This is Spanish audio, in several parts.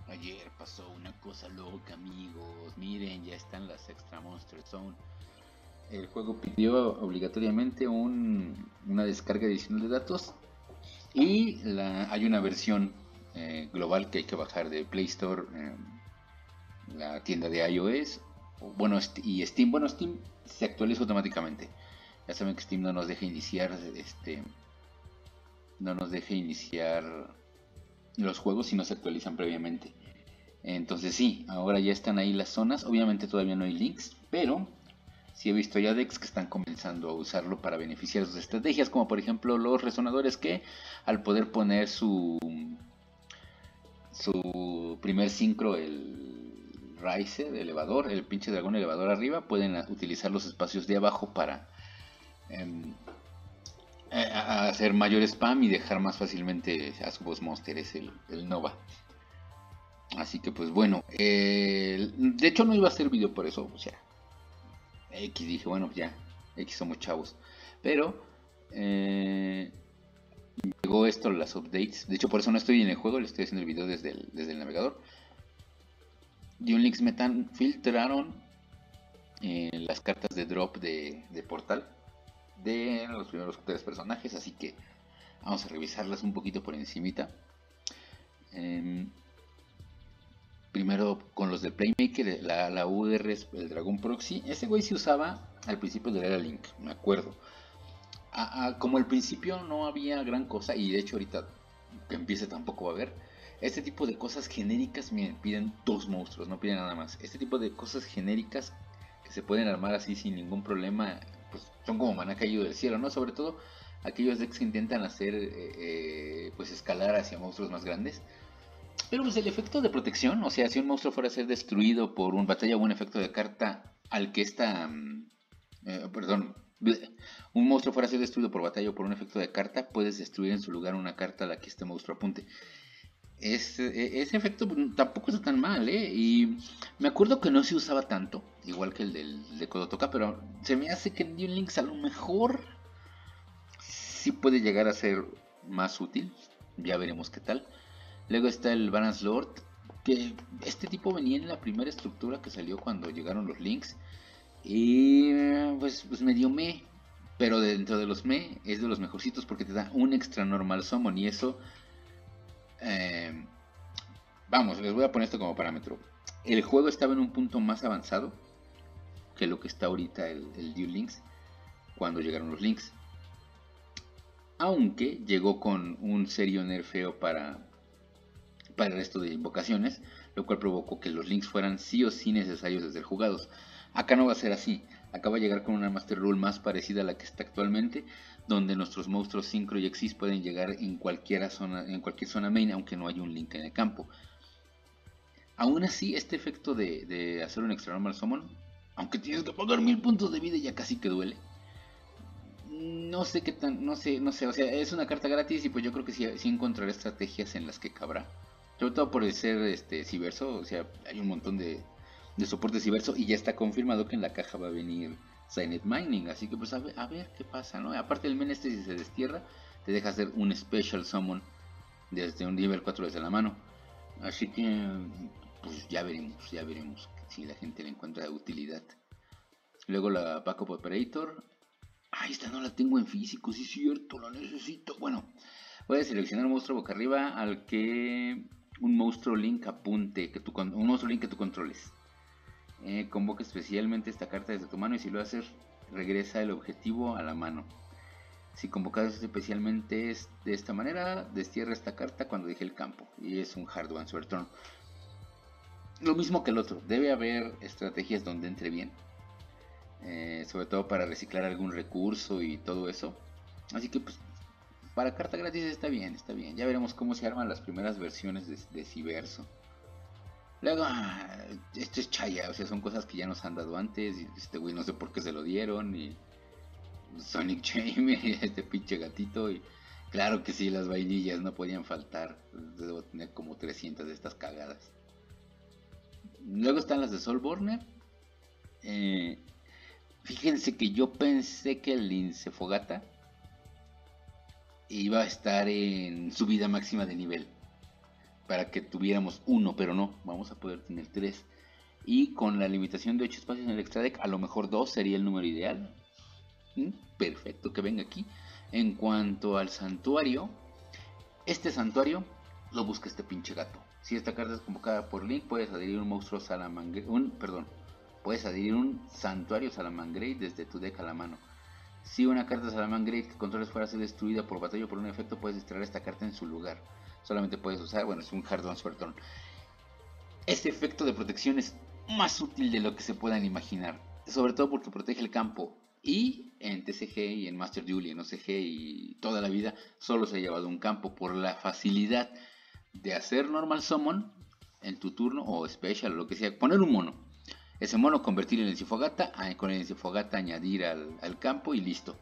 Ayer pasó una cosa loca, amigos. Miren, ya están las Extra Monster Zone. El juego pidió obligatoriamente una descarga adicional de datos y hay una versión global que hay que bajar de Play Store, la tienda de iOS, bueno, y Steam. Bueno, Steam se actualiza automáticamente. Ya saben que Steam no nos deja iniciar, no nos deja iniciar los juegos si no se actualizan previamente. Entonces sí, ahora ya están ahí las zonas. Obviamente todavía no hay links, pero sí he visto ya decks que están comenzando a usarlo para beneficiar sus estrategias, como por ejemplo los resonadores que al poder poner su primer sincro, el Rise de elevador, el pinche dragón elevador arriba, pueden utilizar los espacios de abajo para em, hacer mayor spam y dejar más fácilmente a su boss monster, es el Nova. Así que pues bueno, de hecho no iba a hacer video por eso, o sea, X dije, bueno, ya, X somos chavos. Pero llegó esto, las updates. De hecho, por eso no estoy en el juego, le estoy haciendo el video desde el navegador. Y un Links Metan filtraron las cartas de drop de Portal de los primeros tres personajes, así que vamos a revisarlas un poquito por encimita. Eh, Primero con los de Playmaker, la UR, el Dragon Proxy. Ese güey se usaba al principio de la era Link, me acuerdo. Como al principio no había gran cosa, y de hecho ahorita que empiece tampoco va a haber, este tipo de cosas genéricas me piden dos monstruos, no piden nada más. Este tipo de cosas genéricas que se pueden armar así sin ningún problema, pues son como maná caído del cielo, ¿no? Sobre todo aquellos decks que intentan hacer, pues escalar hacia monstruos más grandes. Pero pues el efecto de protección, o sea, si un monstruo fuera a ser destruido por un batalla o un efecto de carta al que esta, perdón, un monstruo fuera a ser destruido por batalla o por un efecto de carta, puedes destruir en su lugar una carta a la que este monstruo apunte. Ese efecto tampoco está tan mal, ¿eh? Y me acuerdo que no se usaba tanto, igual que el del de Kodotoka, pero se me hace que en Duel Links a lo mejor sí puede llegar a ser más útil. Ya veremos qué tal. Luego está el Balance Lord, que este tipo venía en la primera estructura que salió cuando llegaron los links. Y pues medio me. Pero dentro de los me es de los mejorcitos porque te da un extra normal summon. Y eso, eh, vamos, les voy a poner esto como parámetro. El juego estaba en un punto más avanzado que lo que está ahorita el Duel Links cuando llegaron los links. Aunque llegó con un serio nerfeo para el resto de invocaciones, lo cual provocó que los links fueran sí o sí necesarios de ser jugados. Acá no va a ser así, acá va a llegar con una Master Rule más parecida a la que está actualmente, donde nuestros monstruos Synchro y Exis pueden llegar en cualquier zona main, aunque no haya un link en el campo. Aún así, este efecto de hacer un extra normal summon, aunque tienes que pagar 1000 puntos de vida, ya casi que duele. No sé qué tan, no sé, o sea, es una carta gratis y pues yo creo que sí encontraré estrategias en las que cabrá. Sobre todo por el ser Civerso, o sea, hay un montón de soporte Civerso y ya está confirmado que en la caja va a venir Signet Mining, así que pues a ver qué pasa, ¿no? Aparte el men si se destierra, te deja hacer un Special Summon desde un nivel 4 desde la mano. Así que pues ya veremos si la gente le encuentra utilidad. Luego la Backup Operator. Ahí está, no la tengo en físico, sí es cierto, la necesito. Bueno, voy a seleccionar un monstruo boca arriba al que un monstruo link apunte, un monstruo link que tú controles. Convoca especialmente esta carta desde tu mano y si lo haces, regresa el objetivo a la mano. Si convocas especialmente de esta manera, destierra esta carta cuando deje el campo. Y es un hard one sur turn. Lo mismo que el otro, debe haber estrategias donde entre bien. Sobre todo para reciclar algún recurso y todo eso. Así que pues para carta gratis está bien, está bien. Ya veremos cómo se arman las primeras versiones de Civerso. Luego, esto es chaya, o sea, son cosas que ya nos han dado antes. Y este güey no sé por qué se lo dieron. Y Sonic Jamie, este pinche gatito. Y claro que sí, las vainillas no podían faltar. Debo tener como 300 de estas cagadas. Luego están las de Soulborner. Eh, Fíjense que yo pensé que el Lincefogata iba a estar en subida máxima de nivel. para que tuviéramos uno, pero no, vamos a poder tener 3. Y con la limitación de 8 espacios en el extra deck, a lo mejor 2 sería el número ideal. Perfecto, que venga aquí. En cuanto al santuario, este santuario lo busca este pinche gato. Si esta carta es convocada por Link, puedes adherir un monstruo Salamangreat, puedes adherir un santuario Salamangreat desde tu deck a la mano. Si una carta Salamangreat que controles fuera a ser destruida por batalla o por un efecto, puedes extraer esta carta en su lugar. Solamente puedes usar, bueno, es un Hard Transfer Turn. Este efecto de protección es más útil de lo que se puedan imaginar, sobre todo porque protege el campo. Y en TCG y en Master Duel y en OCG y toda la vida solo se ha llevado un campo por la facilidad de hacer normal summon en tu turno o special o lo que sea, poner un mono, ese mono convertir en el Encifogata, con el Encifogata añadir al campo y listo.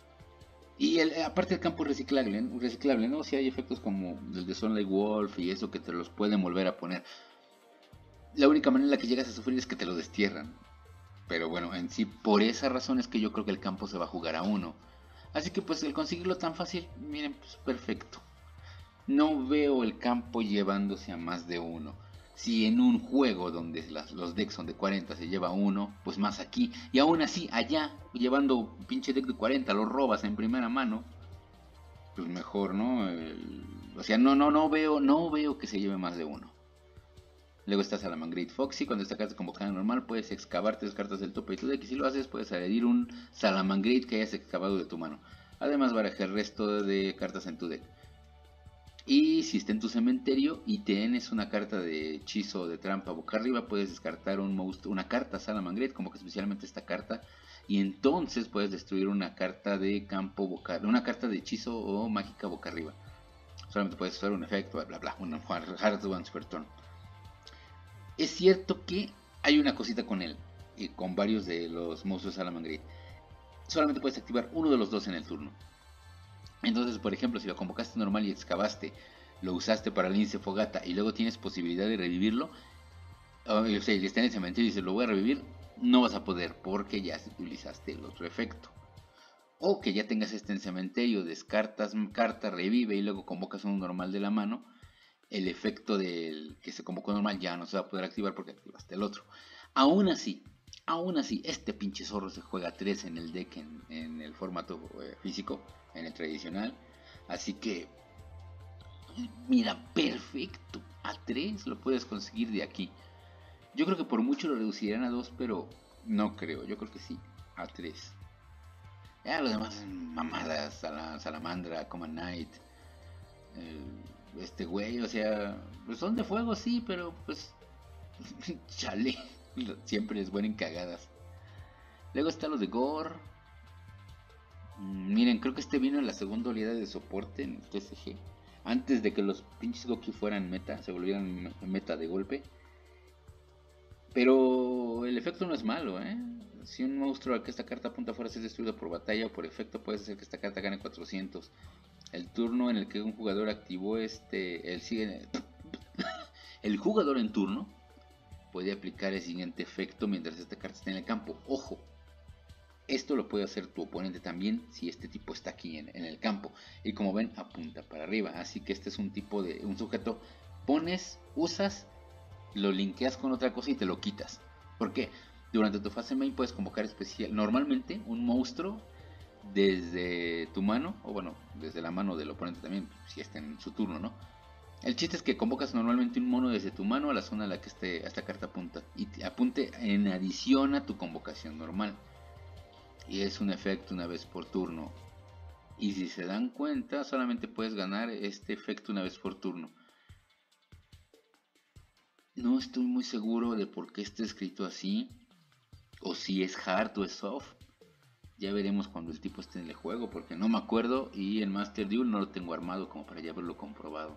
Y aparte el campo es reciclable, ¿no? Si hay efectos como el de Sunlight Wolf y eso que te los pueden volver a poner. La única manera en la que llegas a sufrir es que te lo destierran. Pero bueno, en sí, por esa razón es que yo creo que el campo se va a jugar a 1. Así que pues el conseguirlo tan fácil, miren, pues perfecto. No veo el campo llevándose a más de 1. Si en un juego donde los decks son de 40 se lleva 1, pues más aquí. Y aún así, allá, llevando un pinche deck de 40, lo robas en primera mano. Pues mejor, ¿no? O sea, no veo que se lleve más de 1. Luego está Salamangreat Foxy. Cuando esta carta es convocada normal, puedes excavar 3 cartas del tope de tu deck. Y si lo haces, puedes añadir un Salamangreat que hayas excavado de tu mano. Además, baraja el resto de cartas en tu deck. Y si está en tu cementerio y tienes una carta de hechizo o de trampa boca arriba, puedes descartar una carta Salamangreat, como que especialmente esta carta. Y entonces puedes destruir una carta de campo una carta de hechizo o mágica boca arriba. Solamente puedes usar un efecto, bla bla bla, un Hard Transfer Turn. Es cierto que hay una cosita con él y con varios de los monstruos Salamangreat. Solamente puedes activar uno de los dos en el turno. Entonces, por ejemplo, si lo convocaste normal y excavaste, lo usaste para el lince fogata y luego tienes posibilidad de revivirlo, o sea, está en el cementerio y dices lo voy a revivir, no vas a poder porque ya utilizaste el otro efecto. O que ya tengas este en cementerio, descartas carta, revive y luego convocas uno normal de la mano, el efecto del que se convocó normal ya no se va a poder activar porque activaste el otro. Aún así, este pinche zorro se juega 3 en el deck en el formato físico, en el tradicional. Así que, mira, perfecto. A 3 lo puedes conseguir de aquí. Yo creo que por mucho lo reducirán a 2, pero no creo. Yo creo que sí, a 3. Ya los demás mamadas, Salamandra, Command Knight, este güey, o sea, pues son de fuego, sí, pero pues chale, siempre es bueno en cagadas. Luego está lo de Gore. Miren, creo que este vino en la segunda oleada de soporte en TCG. Antes de que los pinches Goki fueran meta, se volvieran meta de golpe. Pero el efecto no es malo, ¿eh? Si un monstruo al que esta carta apunta fuera a ser destruido por batalla o por efecto, puedes hacer que esta carta gane 400. El turno en el que un jugador activó el jugador en turno puede aplicar el siguiente efecto mientras esta carta esté en el campo. Ojo, esto lo puede hacer tu oponente también si este tipo está aquí en el campo. Y como ven, apunta para arriba. Así que este es un tipo de un sujeto. Pones, usas, lo linkeas con otra cosa y te lo quitas. ¿Por qué? Durante tu fase main puedes convocar normalmente un monstruo desde tu mano, o bueno, desde la mano del oponente también, si está en su turno, ¿no? El chiste es que convocas normalmente un mono desde tu mano a la zona a la que esta carta apunta y te apunte en adición a tu convocación normal. Y es un efecto una vez por turno. Y si se dan cuenta, solamente puedes ganar este efecto una vez por turno. No estoy muy seguro de por qué está escrito así, o si es hard o es soft. Ya veremos cuando el tipo esté en el juego, porque no me acuerdo y en Master Duel no lo tengo armado como para ya haberlo comprobado.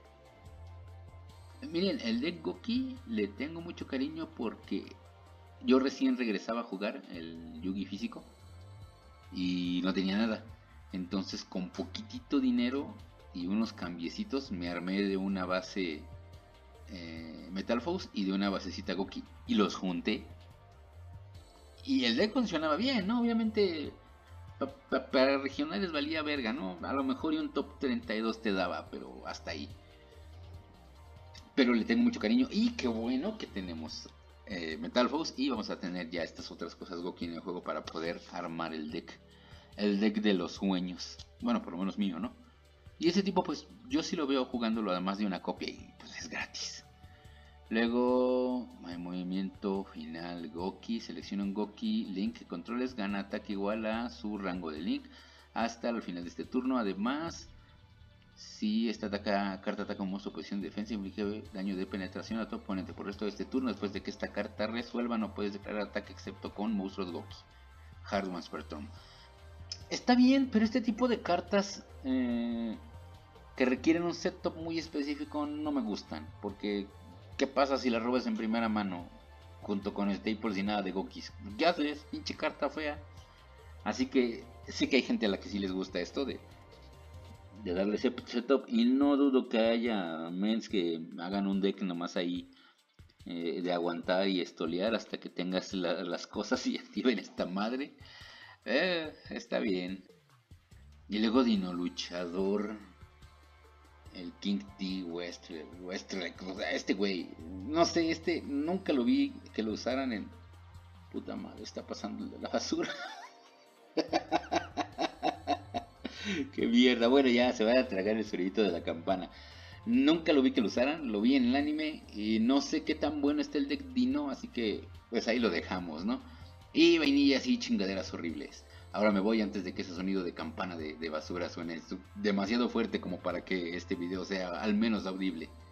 Miren, el deck Goki le tengo mucho cariño porque yo recién regresaba a jugar el Yugi físico y no tenía nada. Entonces con poquitito dinero y unos cambiecitos me armé de una base Metal Force y de una basecita Goki y los junté. Y el deck funcionaba bien, ¿no? Obviamente para regionales valía verga, ¿no? A lo mejor y un top 32 te daba, pero hasta ahí. pero le tengo mucho cariño y qué bueno que tenemos Metal Foes y vamos a tener ya estas otras cosas Goki en el juego para poder armar el deck de los sueños, bueno, por lo menos mío, ¿no? Y ese tipo pues yo sí lo veo jugándolo además de una copia y pues es gratis. Luego, hay movimiento final Goki, selecciona un Goki, Link que controles, gana ataque igual a su rango de Link hasta el final de este turno. Además, si esta carta ataca un monstruo en posición de defensa, inflige daño de penetración a tu oponente por el resto de este turno. Después de que esta carta resuelva, no puedes declarar ataque excepto con monstruos Goki. Hard ones per turn. Está bien, pero este tipo de cartas que requieren un setup muy específico no me gustan. Porque, ¿qué pasa si la robas en primera mano? Junto con Staples y nada de Gokis. ¿Qué haces? Pinche carta fea. Así que sí que hay gente a la que sí les gusta esto de darle ese setup. Y no dudo que haya mens que hagan un deck nomás ahí de aguantar y estolear hasta que tengas las cosas y activen esta madre. Está bien. Y luego Dino Luchador. El King T Westlake, o sea, este güey, no sé, este nunca lo vi que lo usaran en... Puta madre, está pasando el de la basura. Qué mierda, bueno ya se va a tragar el sonidito de la campana. Nunca lo vi que lo usaran, lo vi en el anime y no sé qué tan bueno está el deck Dino, así que pues ahí lo dejamos, ¿no? Y vainillas y chingaderas horribles. Ahora me voy antes de que ese sonido de campana de basura suene demasiado fuerte como para que este video sea al menos audible.